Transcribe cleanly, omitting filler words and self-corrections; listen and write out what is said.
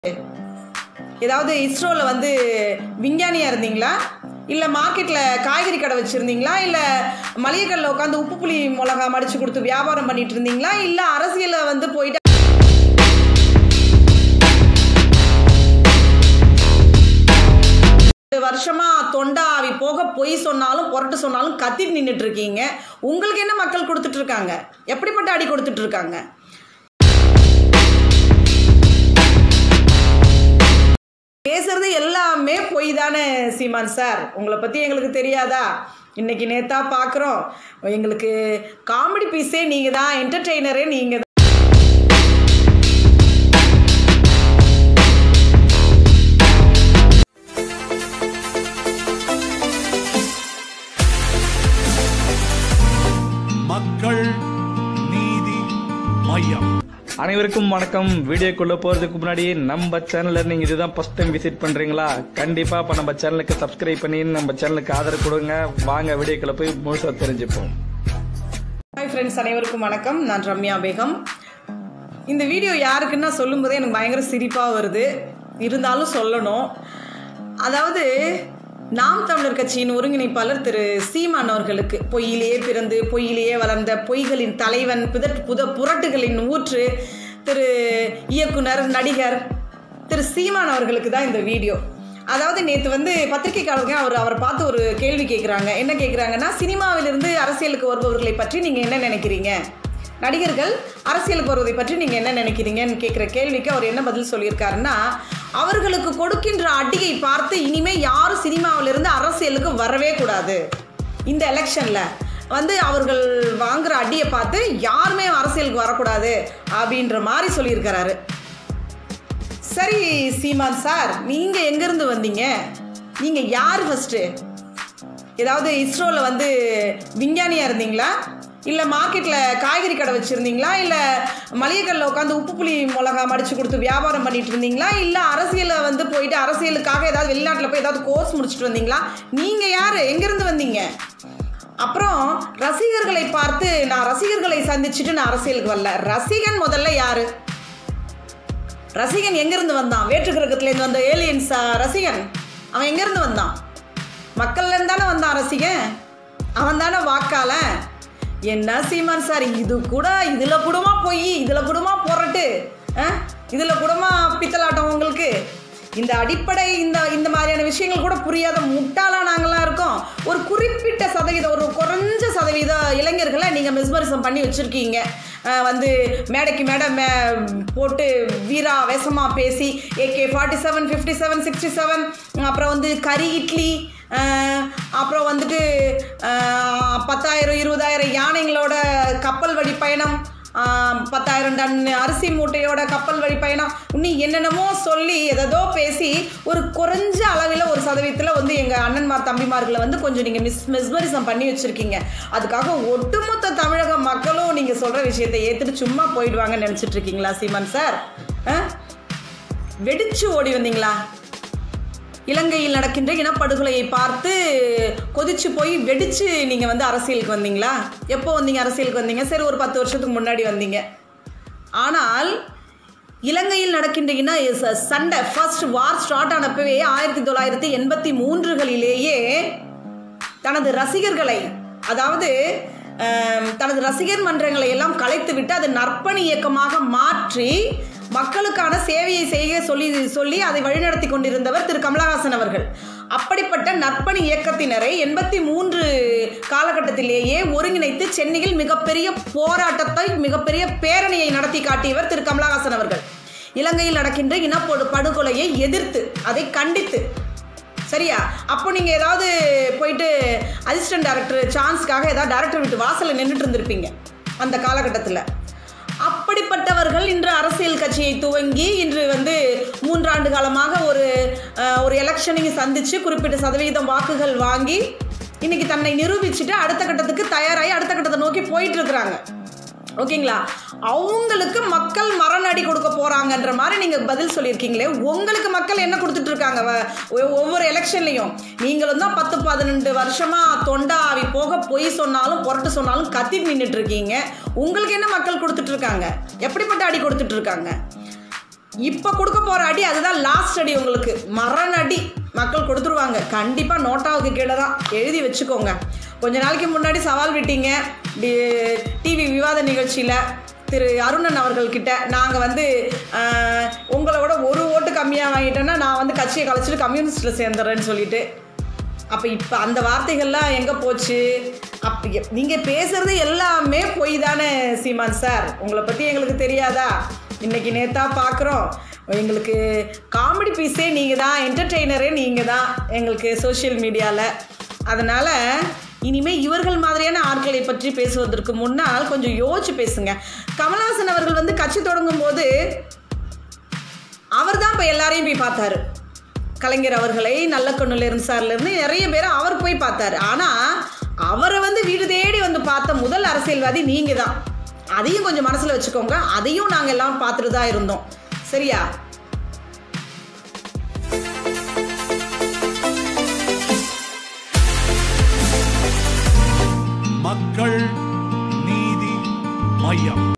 ஏதாவது இஸ்ரோல வந்து விஞ்ஞானியா இருந்தீங்களா, இல்ல மார்க்கெட்ல காய்கறி கடை வச்சிருந்தீங்களா, இல்ல மளிகை கடையில் உட்காந்து உப்பு புளி மிளகா மடிச்சு கொடுத்து வியாபாரம் பண்ணிட்டு இருந்தீங்களா, இல்ல அரசியல வந்து போயிட்டு வருஷமா தொண்டாவி போக பொய் சொன்னாலும் புரட்டு சொன்னாலும் கத்திட்டு நின்றுட்டு இருக்கீங்க. உங்களுக்கு என்ன மக்கள் கொடுத்துட்டு இருக்காங்க? எப்படிப்பட்ட அடி கொடுத்துட்டு இருக்காங்க? பேசுறது எல்லாமே பொய் தானே சீமான் சார். உங்களை பத்தி எங்களுக்கு தெரியாதா? இன்னைக்கு நேத்தா பார்க்குறோம். எங்களுக்கு காமெடி பீஸே நீங்க தான், என்டர்டெய்னரே நீங்க தான். மக்கள் நீதி மையம். அனைவருக்கும் வணக்கம். வீடியோக்குள்ள போறதுக்கு முன்னாடி நம்ம சேனல்ல நீங்க இதுதான் ஃபர்ஸ்ட் டைம் விசிட் பண்றீங்களா, கண்டிப்பா இப்ப நம்ம சேனலுக்கு சப்ஸ்கிரைப் பண்ணி நம்ம சேனலுக்கு ஆதரவு கொடுங்க. வாங்க வீடியோக்குள்ள போய் முழுசா தெரிஞ்சுப்போம். ஹாய் ஃப்ரெண்ட்ஸ், அனைவருக்கும் வணக்கம். நான் ரம்யா பேகம். இந்த வீடியோ யாருக்குன்னா சொல்லும் போதே எனக்கு பயங்கர சிரிப்பாக வருது, இருந்தாலும் சொல்லணும். அதாவது நாம் தமிழர் கட்சியின் ஒருங்கிணைப்பாளர் திரு சீமான் அவர்களுக்கு பொய்யிலேயே பிறந்து பொய்யிலேயே வளர்ந்த பொய்களின் தலைவன் புரட்டுகளின் ஊற்று திரு இயக்குனர் நடிகர் திரு சீமான் அவர்களுக்கு தான் இந்த வீடியோ. அதாவது நேற்று வந்து பத்திரிகைக்காரர்கள் அவரை பார்த்து ஒரு கேள்வி கேட்குறாங்க. என்ன கேட்குறாங்கன்னா, சினிமாவிலிருந்து அரசியலுக்கு வருபவர்களை பற்றி நீங்கள் என்ன நினைக்கிறீங்க, நடிகர்கள் அரசியலுக்கு வருவதை பற்றி நீங்கள் என்ன நினைக்கிறீங்கன்னு கேட்குற கேள்விக்கு அவர் என்ன பதில் சொல்லியிருக்காருன்னா, அவர்களுக்கு கொடுக்கின்ற அடியை பார்த்து இனிமேல் யாரும் சினிமாவிலிருந்து அரசியலுக்கு வரவே கூடாது. இந்த எலெக்ஷனில் வந்து அவர்கள் வாங்குகிற அடியை பார்த்து யாருமே அரசியலுக்கு வரக்கூடாது அப்படின்ற மாதிரி சொல்லியிருக்கிறாரு. சரி சீமான் சார், நீங்கள் எங்கேருந்து வந்தீங்க? நீங்கள் யார் ஃபஸ்ட்டு? ஏதாவது இஸ்ரோவில் வந்து விஞ்ஞானியாக இருந்தீங்களா, இல்லை மார்க்கெட்டில் காய்கறி கடை வச்சுருந்தீங்களா, இல்லை மளிகை கடையில் உட்காந்து உப்பு புளி மிளகா மடிச்சு கொடுத்து வியாபாரம் பண்ணிட்டு இருந்தீங்களா, இல்லை அரசியலை வந்து போயிட்டு அரசியலுக்காக ஏதாவது வெளிநாட்டில் போய் ஏதாவது கோர்ஸ் முடிச்சுட்டு வந்தீங்களா? நீங்கள் யார்? எங்கேருந்து வந்தீங்க? அப்புறம் ரசிகர்களை பார்த்து, நான் ரசிகர்களை சந்திச்சுட்டு நான் அரசியலுக்கு வரல. ரசிகன் முதல்ல யார்? ரசிகன் எங்கேருந்து வந்தான்? வேற்று கிரகத்துலேருந்து வந்த ஏலியன்ஸா ரசிகன்? அவன் எங்கேருந்து வந்தான்? மக்கள்லேருந்து தானே வந்தான் ரசிகன். அவன் தானே வாக்கால. என்ன சீமான் சார், இதில் கூடமா போய், இதில் கூடமா புரட்டு, இதில் கூடமா பித்தலாட்டம் உங்களுக்கு? இந்த அடிப்படை இந்த மாதிரியான விஷயங்கள் கூட புரியாத முட்டாளாக நாங்களாம் இருக்கோம். ஒரு குறிப்பிட்ட சதவீதம், ஒரு குறைஞ்ச சதவீத இளைஞர்களை நீங்கள் மெஸ்மரிசம் பண்ணி வச்சுருக்கீங்க. வந்து மேடைக்கு மேடை போட்டு வீரா வேஷமாக பேசி AK-47, 57, 67, அப்புறம் வந்து கறி இட்லி, அப்புறம் வந்துட்டு 10,000 20,000 யானைங்களோட கப்பல் வழி பயணம், 10,000 டன் அரிசி மூட்டையோட கப்பல் வழி பயணம், இன்னும் என்னென்னமோ சொல்லி எதோ பேசி ஒரு குறைஞ்ச அளவில் ஒரு சதவீதத்தில் வந்து எங்கள் அண்ணன்மார் தம்பிமார்களை வந்து கொஞ்சம் நீங்கள் மெஸ்மரிசம் பண்ணி வச்சுருக்கீங்க. அதுக்காக ஒட்டுமொத்த தமிழக மக்களும் நீங்கள் சொல்கிற விஷயத்தை ஏற்றுட்டு சும்மா போயிடுவாங்கன்னு நினச்சிட்டு இருக்கீங்களா சீமான் சார்? வெடிச்சு ஓடி வந்தீங்களா? இலங்கையில் நடக்கின்ற இனப்படுகொலையை பார்த்து கொதிச்சு போய் வெடிச்சு நீங்கள் வந்து அரசியலுக்கு வந்தீங்களா? எப்போ வந்தீங்க அரசியலுக்கு வந்தீங்க? சரி, ஒரு 10 வருஷத்துக்கு முன்னாடி வந்தீங்க. ஆனால் இலங்கையில் நடக்கின்ற சண்டை, ஃபர்ஸ்ட் வார் ஸ்டார்ட் ஆனப்பவே 1983களிலேயே தனது ரசிகர்களை, அதாவது தனது ரசிகர் மன்றங்களை எல்லாம் கலைத்து விட்டு அது நற்பணி இயக்கமாக மாற்றி மக்களுக்கான சேவையை செய்ய சொல்லி அதை வழிநடத்தி கொண்டிருந்தவர் திரு கமலஹாசன் அவர்கள். அப்படிப்பட்ட நற்பணி இயக்கத்தினரை 83 காலகட்டத்திலேயே ஒருங்கிணைத்து சென்னையில் மிகப்பெரிய போராட்டத்தை, மிகப்பெரிய பேரணியை நடத்தி காட்டியவர் திரு கமலஹாசன் அவர்கள். இலங்கையில் நடக்கின்ற இனப்படுகொலையை எதிர்த்து, அதை கண்டித்து. சரியா? அப்போ நீங்கள் ஏதாவது போயிட்டு அசிஸ்டன்ட் டைரக்டர் சான்ஸ்க்காக ஏதாவது டைரக்டர் வீட்டு வாசலில் நின்றுட்டு இருந்திருப்பீங்க அந்த காலகட்டத்தில். அப்படிப்பட்டவர்கள் இன்று அரசியல் கட்சியை துவங்கி இன்று வந்து 3 ஆண்டு காலமாக ஒரு எலெக்ஷனையும் சந்தித்து குறிப்பிட்ட சதவீதம் வாக்குகள் வாங்கி இன்னைக்கு தன்னை நிரூபிச்சுட்டு அடுத்த கட்டத்துக்கு தயாராகி அடுத்த கட்டத்தை நோக்கி போயிட்டு இருக்கிறாங்க. ஓகேங்களா? அவங்களுக்கு மக்கள் மரணடி கொடுக்க போறாங்கன்ற மாதிரி நீங்க பதில் சொல்லியிருக்கீங்களே, உங்களுக்கு மக்கள் என்ன கொடுத்துட்டு இருக்காங்க ஒவ்வொரு எலெக்ஷன்லையும்? நீங்களும் தான் 10-12 வருஷமா தொண்டாவி போக பொய் சொன்னாலும் புரட்டு சொன்னாலும் கத்திட்டு நின்றுட்டு இருக்கீங்க. உங்களுக்கு என்ன மக்கள் கொடுத்துட்டு இருக்காங்க? எப்படிப்பட்ட அடி கொடுத்துட்டு இருக்காங்க? இப்போ கொடுக்க போகிற அடி அதுதான் லாஸ்ட் அடி. உங்களுக்கு மரண அடி மக்கள் கொடுத்துருவாங்க. கண்டிப்பாக நோட்டாவுக்கு கீழே தான் எழுதி வச்சுக்கோங்க. கொஞ்ச நாளைக்கு முன்னாடி சவால் விட்டீங்க டிவி விவாத நிகழ்ச்சியில் திரு அருணன் அவர்கள்கிட்ட. நாங்கள் உங்களோட ஒரு ஓட்டு கம்மியாக வாங்கிட்டேன்னா நான் கட்சியை கலைச்சிட்டு கம்யூனிஸ்டில் சேர்ந்துடுறேன்னு சொல்லிட்டு. அப்போ இப்போ அந்த வார்த்தைகள்லாம் எங்கே போச்சு? அப்போ நீங்கள் பேசுகிறது எல்லாமே பொய் தானே சீமான் சார்? உங்களை பற்றி எங்களுக்கு தெரியாதா? இன்றைக்கி நேத்தா பார்க்குறோம். எங்களுக்கு காமெடி பீஸே நீங்கள் தான், என்டர்டெய்னரே நீங்கள் தான் எங்களுக்கு சோஷியல் மீடியாவில். அதனால் இனிமேல் இவர்கள் மாதிரியான ஆட்களை பற்றி பேசுவதற்கு முன்னால் கொஞ்சம் யோசிச்சு பேசுங்க. கமல்ஹாசன் அவர்கள் கட்சி தொடங்கும் போது அவர் தான் இப்போ எல்லாரையும் போய் பார்த்தாரு. கலைஞர் அவர்களை நல்லக்கண்ணுலேருந்து சார்லேருந்து நிறைய பேர் அவர் போய் பார்த்தாரு. ஆனால் அவரை வீடு தேடி பார்த்த முதல் அரசியல்வாதி நீங்கள் தான். அதையும் கொஞ்சம் மனசில் வச்சுக்கோங்க. அதையும் நாங்கள் எல்லாம் பார்த்துட்டு தான் இருந்தோம். சரியா? மக்கள் நீதி மையம்.